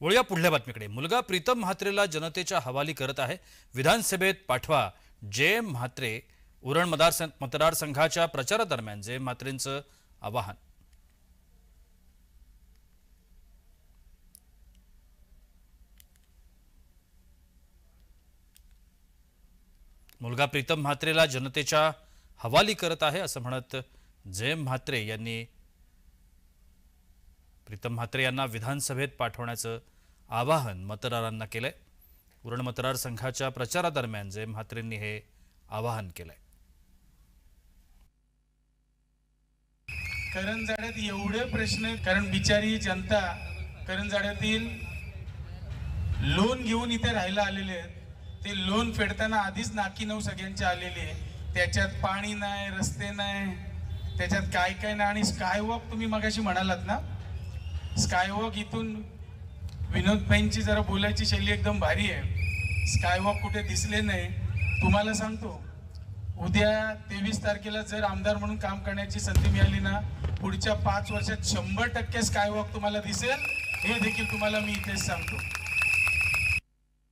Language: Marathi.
वळूया पुढल्या बातमीकडे। मुलगा प्रीतम म्हात्रेला जनतेच्या हवाली करत आहे। विधानसभेत पाठवा जय म्हात्रे। उरण मतदारसंघाच्या प्रचारादरम्यान जय म्हात्रेंचं आवाहन। मुलगा प्रीतम म्हात्रेला जनतेच्या हवाली करत आहे असं म्हणत जय म्हात्रे यांनी प्रीतम म्हात्रे यांना विधानसभेत पाठवण्याचं आवाहन मतदारांना केलंय। उरण मतदारसंघाच्या प्रचारादरम्यान जय म्हात्रेंनी हे आवाहन केलंय। करंजाड्यात एवढे प्रश्न, कारण बिचारी जनता करंजाड्यातील लोन घेऊन इथे राहायला आलेले आहेत। ते लोन फेडताना आधीच नाकी नऊ सगळ्यांचे आलेले, त्याच्यात पाणी नाही, रस्ते नाही, त्याच्यात काय काय नाही। आणि स्कायवॉक तुम्ही मगाशी म्हणालात ना, स्कायवॉक इथून विनोद भाईंची जरा बोलायची शैली एकदम भारी आहे। स्कायवॉक कुठे दिसले नाही। तुम्हाला सांगतो, उद्या 23 तारखेला जर आमदार म्हणून काम करण्याची संधी मिळाली ना, पुढच्या 5 वर्षात 100% स्कायवॉक तुम्हाला दिसेल, हे देखील तुम्हाला मी इथेच सांगतो।